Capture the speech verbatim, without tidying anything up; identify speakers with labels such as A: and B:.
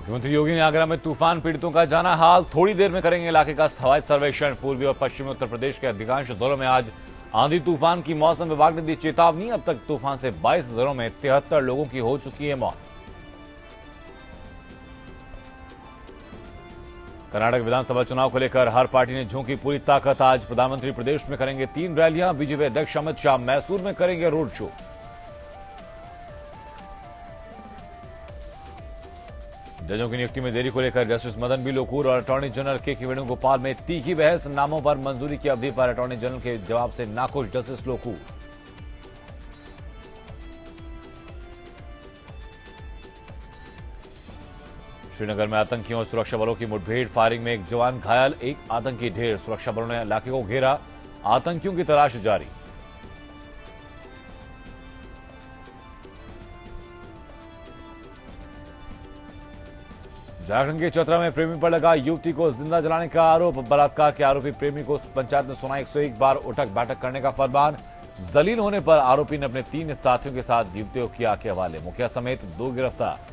A: मुख्यमंत्री योगी ने आगरा में तूफान पीड़ितों का जाना हाल। थोड़ी देर में करेंगे इलाके का हवाई सर्वेक्षण। पूर्वी और पश्चिमी उत्तर प्रदेश के अधिकांश जिलों में आज आंधी तूफान की मौसम विभाग ने दी चेतावनी। अब तक तूफान से बाईस जिलों में तिहत्तर लोगों की हो चुकी है मौत। कर्नाटक विधानसभा चुनाव को लेकर हर पार्टी ने झोंकी पूरी ताकत। आज प्रधानमंत्री प्रदेश में करेंगे तीन रैलियां। बीजेपी अध्यक्ष अमित शाह मैसूर में करेंगे रोड शो। जजों की नियुक्ति में देरी को लेकर जस्टिस मदन बी लोकुर और अटॉर्नी जनरल के के वेणुगोपाल में तीखी बहस। नामों पर मंजूरी की अवधि पर अटॉर्नी जनरल के जवाब से नाखुश जस्टिस लोकुर। श्रीनगर में आतंकियों और सुरक्षा बलों की मुठभेड़। फायरिंग में एक जवान घायल, एक आतंकी ढेर। सुरक्षा बलों ने इलाके को घेरा। आतंकियों की तलाश जारी। झारखंड के चतरा में प्रेमी पर लगा युवती को जिंदा जलाने का आरोप। बलात्कार के आरोपी प्रेमी को पंचायत ने सुना एक सौ एक बार उठक बैठक करने का फरमान। जलील होने पर आरोपी ने अपने तीन साथियों के साथ युवती को किया के हवाले। मुखिया समेत दो गिरफ्तार।